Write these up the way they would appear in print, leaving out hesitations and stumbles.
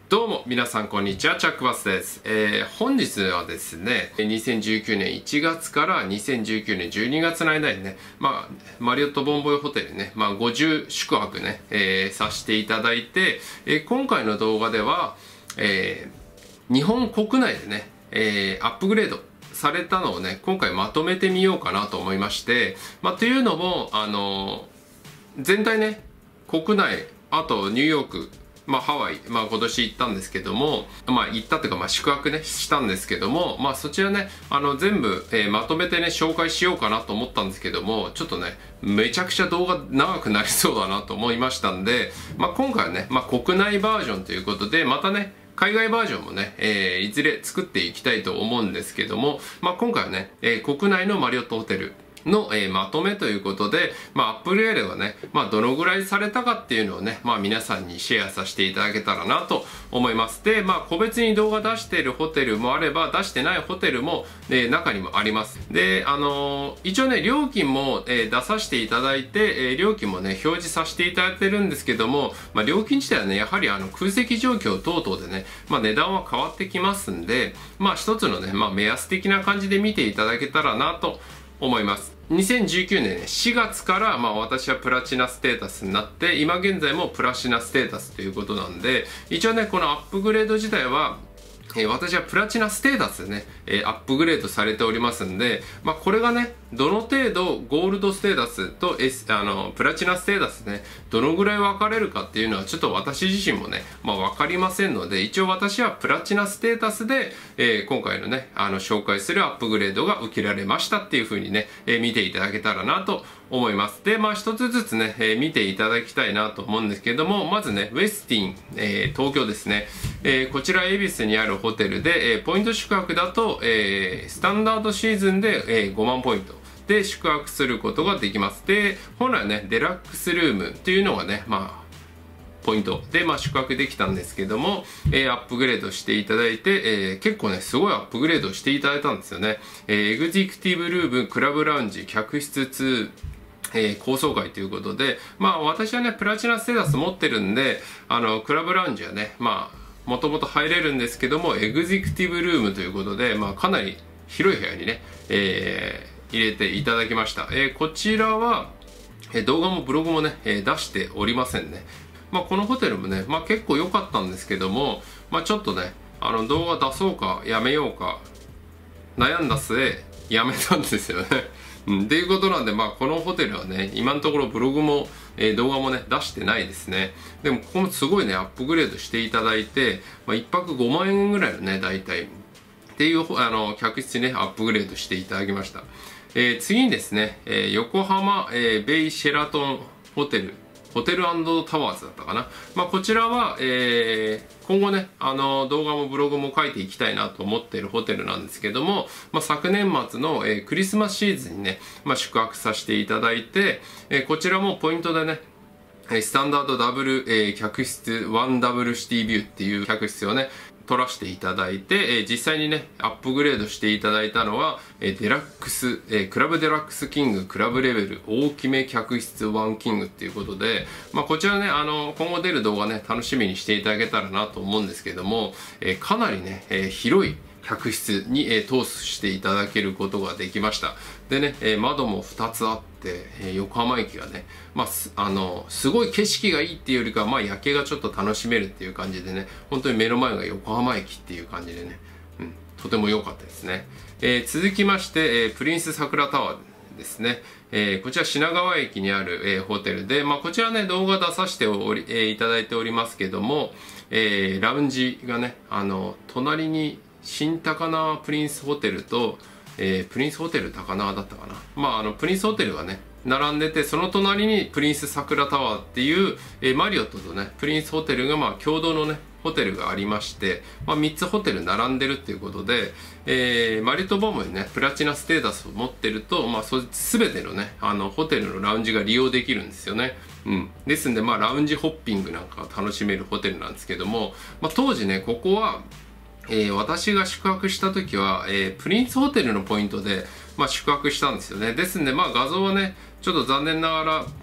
どうも皆さんこんにちは、チャックバスです。本日はですね、2019年1月から2019年12月の間にね、マリオットボンボイホテルね、50宿泊ね、させていただいて、今回の動画では、日本国内でね、アップグレードされたのをね、今回まとめてみようかなと思いまして、というのも、全体ね、国内、あとニューヨーク、ハワイ、今年行ったんですけども、行ったっていうか、宿泊ね、したんですけども、そちらね、全部、まとめてね、紹介しようかなと思ったんですけども、ちょっとね、めちゃくちゃ動画長くなりそうだなと思いましたんで、今回はね、国内バージョンということで、またね、海外バージョンもね、いずれ作っていきたいと思うんですけども、今回はね、国内のマリオットホテルの、まとめということで、アップグレードがね、どのぐらいされたかっていうのをね、皆さんにシェアさせていただけたらなと思います。で、個別に動画出しているホテルもあれば、出してないホテルも、中にもあります。で、一応ね、料金も、出させていただいて、料金もね、表示させていただいてるんですけども、料金自体はね、やはり空席状況等々でね、値段は変わってきますんで、一つのね、目安的な感じで見ていただけたらなと思います。2019年4月から、私はプラチナステータスになって、今現在もプラチナステータスということなんで、一応ね、このアップグレード自体は、私はプラチナステータスでね、アップグレードされておりますんで、これがね、どの程度ゴールドステータスと、プラチナステータスね、どのぐらい分かれるかっていうのはちょっと私自身もね、分かりませんので、一応私はプラチナステータスで、今回のね、紹介するアップグレードが受けられましたっていう風にね、見ていただけたらなと思います。で、一つずつね、見ていただきたいなと思うんですけども、まずね、ウェスティン、東京ですね。こちら恵比寿にあるホテルで、ポイント宿泊だと、スタンダードシーズンで、5万ポイントで宿泊することができます。で、本来ね、デラックスルームっていうのがね、ポイントで、宿泊できたんですけども、アップグレードしていただいて、結構ね、すごいアップグレードしていただいたんですよね。エグゼクティブルーム、クラブラウンジ、客室2、高層階ということで、私はね、プラチナステータス持ってるんで、クラブラウンジはね、もともと入れるんですけども、エグゼクティブルームということで、かなり広い部屋にね、入れていただきました。こちらは、動画もブログもね、出しておりませんね。このホテルもね、結構良かったんですけども、ちょっとね、動画出そうかやめようか悩んだ末、やめたんですよね。っていうことなんで、このホテルはね、今のところブログも、動画もね、出してないですね。でも、ここもすごいね、アップグレードしていただいて、1泊5万円ぐらいのね、大体。っていう、客室にね、アップグレードしていただきました。次にですね、横浜、ベイシェラトンホテルタワーズだったかな。こちらは、今後ね、動画もブログも書いていきたいなと思っているホテルなんですけども、昨年末の、クリスマスシーズンにね、宿泊させていただいて、こちらもポイントでね、スタンダードダブル、客室 1W シティビューっていう客室をね、取らせていただいて、実際にね、アップグレードしていただいたのは、デラックス、クラブデラックスキング、クラブレベル、大きめ客室1キングっていうことで、こちらね、今後出る動画ね、楽しみにしていただけたらなと思うんですけども、かなりね、広い客室に、通していただけることができました。でね、窓も2つあって、横浜駅がね、すごい景色がいいっていうよりかは、夜景がちょっと楽しめるっていう感じでね、本当に目の前が横浜駅っていう感じでね、とても良かったですね。続きまして、プリンス桜タワーですね。こちら品川駅にある、ホテルで、こちらね、動画出させていただいておりますけども、ラウンジがね、隣に新高輪プリンスホテルと、プリンスホテル高輪だったかな。プリンスホテルがね、並んでて、その隣にプリンス桜タワーっていう、マリオットとね、プリンスホテルが共同のね、ホテルがありまして、3つホテル並んでるっていうことで、マリオットボムにね、プラチナステータスを持ってると、全てのね、ホテルのラウンジが利用できるんですよね。ですんで、ラウンジホッピングなんかが楽しめるホテルなんですけども、当時ね、ここは、私が宿泊した時は、プリンスホテルのポイントで、宿泊したんですよね。ですんで、画像はね、ちょっと残念ながら、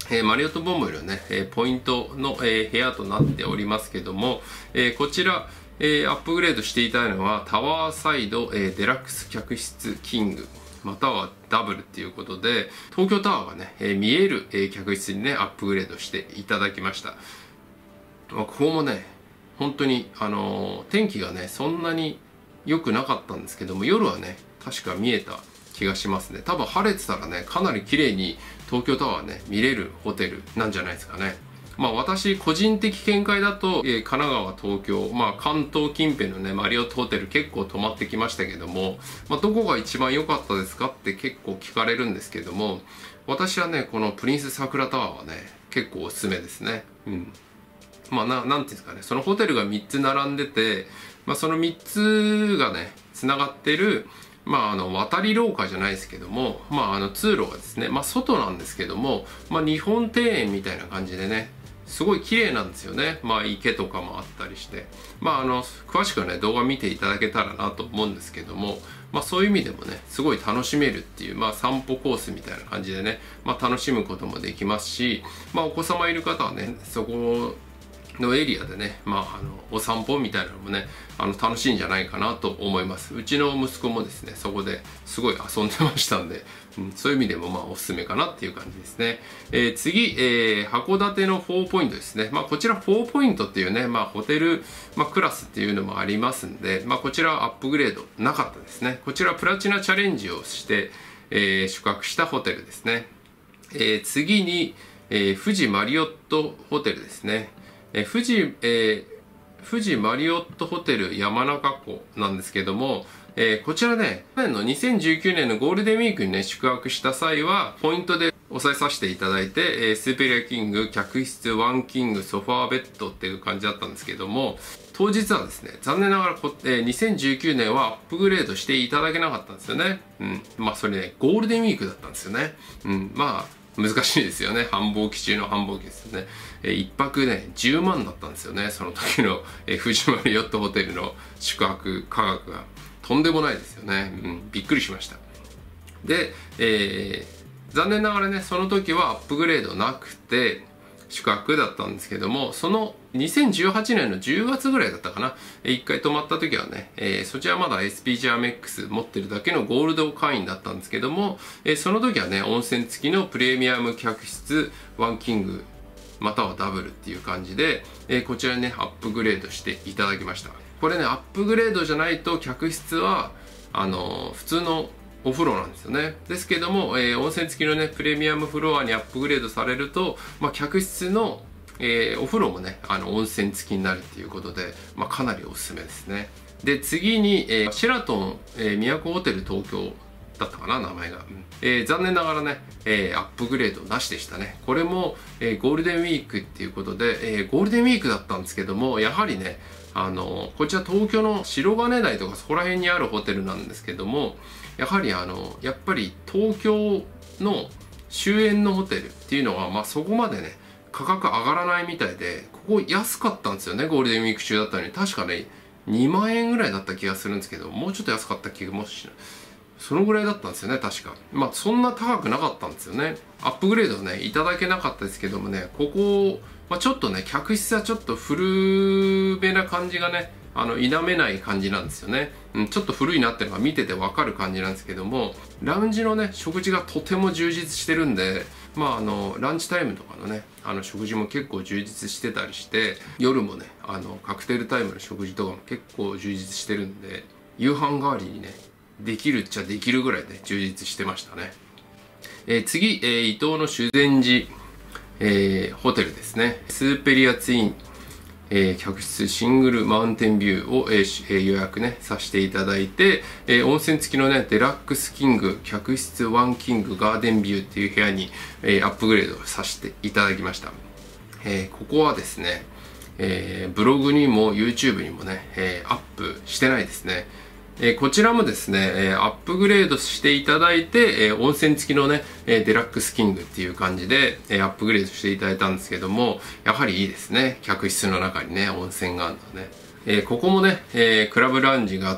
マリオットボンボイのね、ポイントの、部屋となっておりますけども、こちら、アップグレードしていたいのはタワーサイド、デラックス客室キングまたはダブルっていうことで、東京タワーがね、見える、客室にねアップグレードしていただきました。ここもね本当に天気がねそんなに良くなかったんですけども、夜はね確か見えた気がしますね。多分晴れてたらねかなり綺麗に東京タワーね見れるホテルなんじゃないですかね。まあ私個人的見解だと、神奈川東京、関東近辺のねマリオットホテル結構泊まってきましたけども、どこが一番良かったですかって結構聞かれるんですけども、私はねこのプリンス桜タワーはね結構おすすめですね。なんていうんですかね、そのホテルが3つ並んでて、その3つがねつながってる渡り廊下じゃないですけども、通路がですね、外なんですけども、日本庭園みたいな感じでね、すごい綺麗なんですよね。池とかもあったりして。詳しくはね、動画見ていただけたらなと思うんですけども、そういう意味でもね、すごい楽しめるっていう、散歩コースみたいな感じでね、楽しむこともできますし、お子様いる方はね、そこのエリアでね、お散歩みたいなのもね、楽しいんじゃないかなと思います。うちの息子もですね、そこですごい遊んでましたんで、そういう意味でもおすすめかなっていう感じですね。次、函館の4ポイントですね。こちら4ポイントっていうね、ホテル、クラスっていうのもありますんで、こちらアップグレードなかったですね。こちらプラチナチャレンジをして、宿泊したホテルですね。次に、富士マリオットホテルですね。富士マリオットホテル山中湖なんですけども、こちらね、去年の2019年のゴールデンウィークにね、宿泊した際は、ポイントで押さえさせていただいて、スーペリアキング、客室ワンキング、ソファーベッドっていう感じだったんですけども、当日はですね、残念ながら2019年はアップグレードしていただけなかったんですよね。それね、ゴールデンウィークだったんですよね。難しいですよね。繁忙期中の繁忙期ですよね。一泊ね、10万だったんですよね。その時の富士マリオットホテルの宿泊価格が。とんでもないですよね。びっくりしました。で、残念ながらね、その時はアップグレードなくて、宿泊だったんですけども、その2018年の10月ぐらいだったかな。一回泊まった時はね、そちらまだ SPG アメックス持ってるだけのゴールド会員だったんですけども、その時はね、温泉付きのプレミアム客室ワンキングまたはダブルっていう感じで、こちらにね、アップグレードしていただきました。これね、アップグレードじゃないと客室は、普通のお風呂なんですよね。ですけども、温泉付きのね、プレミアムフロアにアップグレードされると、客室の、お風呂もね、温泉付きになるっていうことで、かなりおすすめですね。で、次に、シェラトン、都ホテル東京だったかな、名前が。残念ながらね、アップグレードなしでしたね。これも、ゴールデンウィークっていうことで、ゴールデンウィークだったんですけども、やはりね、こちら東京の白金台とかそこら辺にあるホテルなんですけども、やはりやっぱり東京の周辺のホテルっていうのは、そこまでね、価格上がらないみたいで、ここ安かったんですよね、ゴールデンウィーク中だったのに。確かね、2万円ぐらいだった気がするんですけど、もうちょっと安かった気がもしない。そのぐらいだったんですよね、確か。そんな高くなかったんですよね。アップグレードはね、いただけなかったですけどもね、ここ、ちょっとね、客室はちょっと古めな感じがね、否めない感じなんですよね。ちょっと古いなっていうのが見ててわかる感じなんですけども、ラウンジのね、食事がとても充実してるんで、ランチタイムとかのね、食事も結構充実してたりして、夜もね、カクテルタイムの食事とかも結構充実してるんで、夕飯代わりにね、できるっちゃできるぐらいで充実してましたね。次、伊東の修善寺、ホテルですね。スーペリアツイン、客室シングルマウンテンビューを、予約ね、させていただいて、温泉付きのね、デラックスキング、客室ワンキングガーデンビューっていう部屋に、アップグレードさせていただきました。ここはですね、ブログにも YouTube にもね、アップしてないですね。こちらもですね、アップグレードしていただいて、温泉付きのね、デラックスキングっていう感じで、アップグレードしていただいたんですけども、やはりいいですね。客室の中にね、温泉があるのね。ここもね、クラブラウンジがあって、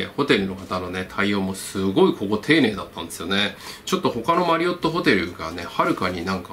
ホテルの方のね、対応もすごいここ丁寧だったんですよね。ちょっと他のマリオットホテルがね、はるかになんか、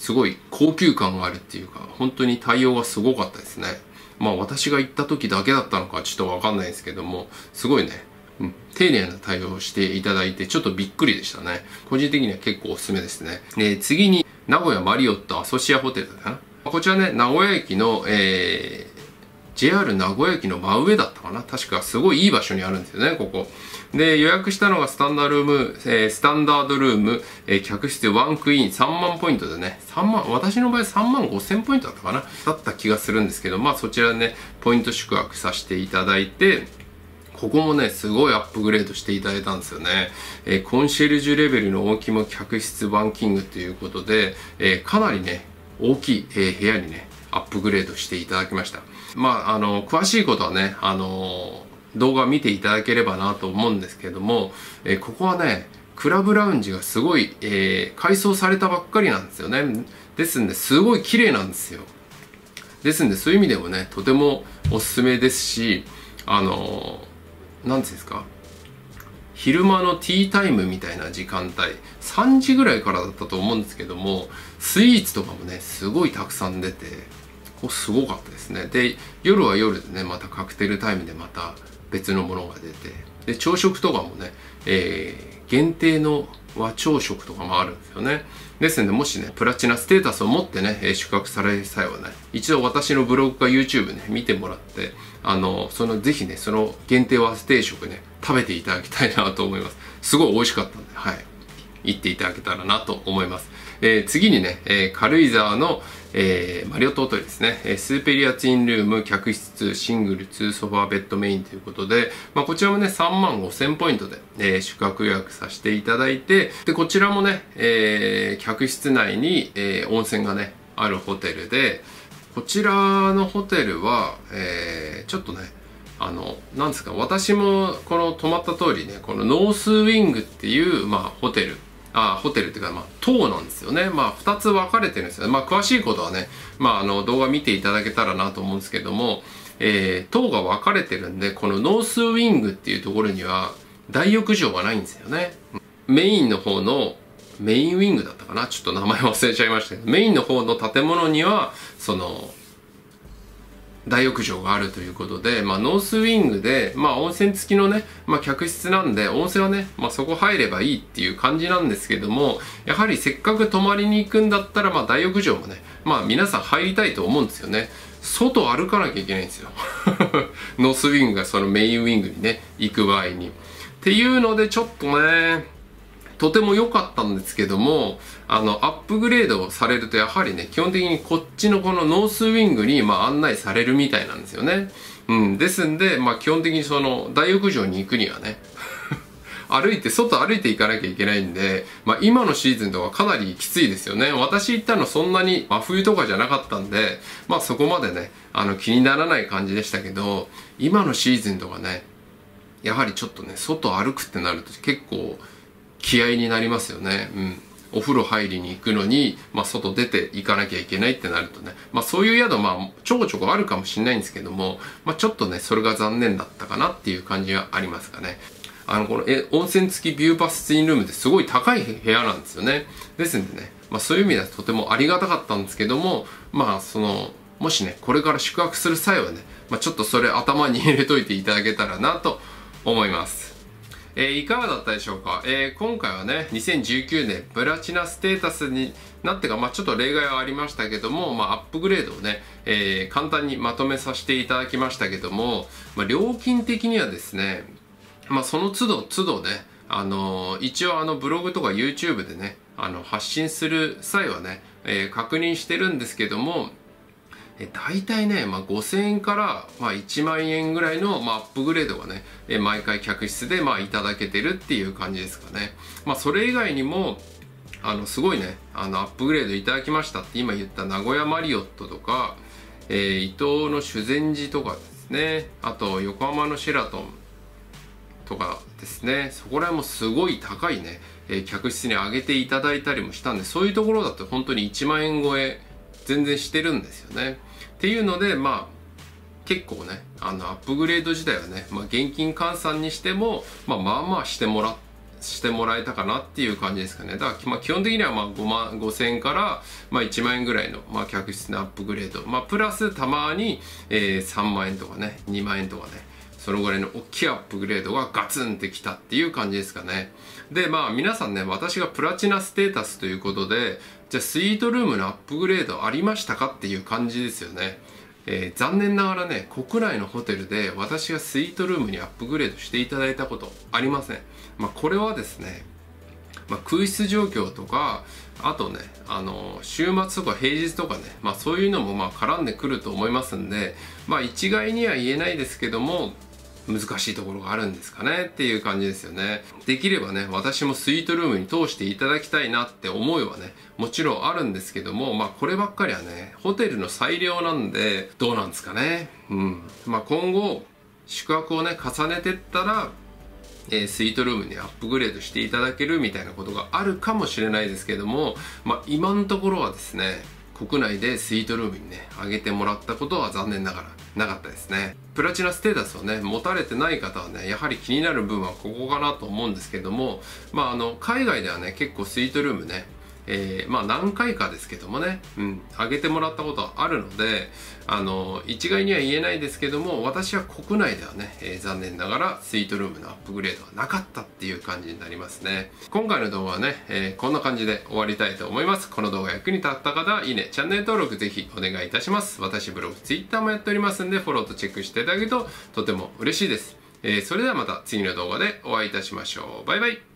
すごい高級感があるっていうか、本当に対応がすごかったですね。まあ私が行った時だけだったのかちょっとわかんないですけども、すごいね、丁寧な対応をしていただいてちょっとびっくりでしたね。個人的には結構おすすめですね。次に名古屋マリオットアソシアホテルかな。こちらね、名古屋駅の、JR 名古屋駅の真上だったかな。確かすごいいい場所にあるんですよね、ここ。で、予約したのがスタンダードルーム、客室ワンクイーン3万ポイントでね、私の場合3万5千ポイントだったかなだった気がするんですけど、まあそちらでね、ポイント宿泊させていただいて、ここもね、すごいアップグレードしていただいたんですよね。コンシェルジュレベルの大きめ客室ワンキングということで、かなりね、大きい、部屋にね、アップグレードしていただきました。まあ、詳しいことはね、動画見ていただければなと思うんですけれども、ここはね、クラブラウンジがすごい、改装されたばっかりなんですよね。ですんで、すごい綺麗なんですよ。ですんで、そういう意味でもね、とてもおすすめですし、なんていうんですか、昼間のティータイムみたいな時間帯、3時ぐらいからだったと思うんですけども、スイーツとかもね、すごいたくさん出て、ここすごかったですね。で、夜は夜でね、またカクテルタイムでまた別のものが出て、で、朝食とかもね、限定の和朝食とかもあるんですよね。ですので、もしね、プラチナステータスを持ってね、宿泊される際はね、一度私のブログか YouTube ね、見てもらって、ぜひね、その限定和定食ね、食べていただきたいなと思います。すごい美味しかったんで、はい。行っていただけたらなと思います。次にね、軽井沢の、マリオットホテルですね、スーペリアツインルーム、客室、シングル、2ソファーベッドメインということで、まあ、こちらもね、3万5千ポイントで、宿泊予約させていただいて、で、こちらもね、客室内に、温泉がね、あるホテルで、こちらのホテルは、ちょっとね、なんですか、私もこの泊まった通りね、このノースウィングっていう、まあ、ホテルっていうか、まあ、棟なんですよね。まあ、2つ分かれてるんですよね。まあ、詳しいことはね、まあ、動画見ていただけたらなと思うんですけども、棟が分かれてるんで、このノースウィングっていうところには、大浴場がないんですよね。メインの方の、メインウィングだったかな、ちょっと名前忘れちゃいましたけど、メインの方の建物には、大浴場があるということで、まあ、ノースウィングで、まあ、温泉付きのね、まあ、客室なんで、温泉はね、まあ、そこ入ればいいっていう感じなんですけども、やはりせっかく泊まりに行くんだったら、まあ、大浴場もね、まあ、皆さん入りたいと思うんですよね。外歩かなきゃいけないんですよ。ノースウィングがそのメインウィングにね、行く場合に。っていうので、ちょっとね、とても良かったんですけども、アップグレードされるとやはりね、基本的にこっちのこのノースウィングに、まあ、案内されるみたいなんですよね。ですんで、まあ、基本的にその大浴場に行くにはね、外歩いていかなきゃいけないんで、まあ、今のシーズンとかかなりきついですよね。私行ったのそんなに真冬とかじゃなかったんで、まあ、そこまでね、気にならない感じでしたけど、今のシーズンとかね、やはりちょっとね、外歩くってなると結構、気合になりますよね。お風呂入りに行くのに、まあ、外出て行かなきゃいけないってなるとね、まあ、そういう宿、まあ、ちょこちょこあるかもしれないんですけども、まあ、ちょっとね、それが残念だったかなっていう感じはありますかね。この温泉付きビューバスツインルームってすごい高い部屋なんですよね。ですんでね、まあ、そういう意味ではとてもありがたかったんですけども、まあ、もしね、これから宿泊する際はね、まあ、ちょっとそれ頭に入れといていただけたらなと思います。いかがだったでしょうか。今回はね、2019年プラチナステータスになってか、まあ、ちょっと例外はありましたけども、まあ、アップグレードをね、簡単にまとめさせていただきましたけども、まあ、料金的にはですね、まあ、その都度ね、一応ブログとか YouTube でね、発信する際はね、確認してるんですけども、大体ね、まあ、5000円から、まあ、1万円ぐらいの、まあ、アップグレードがね、毎回客室で、まあ、いただけてるっていう感じですかね。まあ、それ以外にも、すごいね、アップグレードいただきましたって今言った名古屋マリオットとか、伊東の修善寺とかですね、あと横浜のシェラトンとかですね、そこら辺もすごい高いね、客室に上げていただいたりもしたんで、そういうところだと本当に1万円超え全然してるんですよね。っていうので、まあ結構ね、アップグレード自体はね、まあ、現金換算にしても、まあまあしてもらしてもらえたかなっていう感じですかね。だから、基本的には5万5千円から、1万円ぐらいの、客室のアップグレード。プラスたまに、3万円とかね、2万円とかね、そのぐらいの大きいアップグレードがガツンってきたっていう感じですかね。で、皆さんね、私がプラチナステータスということで、じゃあスイートルームのアップグレードありましたかっていう感じですよね。残念ながらね、国内のホテルで私がスイートルームにアップグレードしていただいたことありません。これはですね、空室状況とか、あとね、週末とか平日とかね、そういうのも絡んでくると思いますんで、一概には言えないですけども、難しいところがあるんですかねっていう感じですよね。できればね、私もスイートルームに通していただきたいなって思いはね、もちろんあるんですけども、こればっかりはね、ホテルの裁量なんで、どうなんですかね。今後、宿泊をね、重ねてったら、スイートルームにアップグレードしていただけるみたいなことがあるかもしれないですけども、今のところはですね、国内でスイートルームにね、上げてもらったことは残念ながらなかったですね。プラチナステータスをね、持たれてない方はね、やはり気になる部分はここかなと思うんですけども、海外ではね、結構スイートルームね、何回かですけどもね、上げてもらったことはあるので、一概には言えないですけども、私は国内ではね、残念ながらスイートルームのアップグレードはなかったっていう感じになりますね。今回の動画はね、こんな感じで終わりたいと思います。この動画役に立った方は、いいね、チャンネル登録ぜひお願いいたします。私ブログ、Twitter もやっておりますんで、フォローとチェックしていただけるととても嬉しいです。それではまた次の動画でお会いいたしましょう。バイバイ。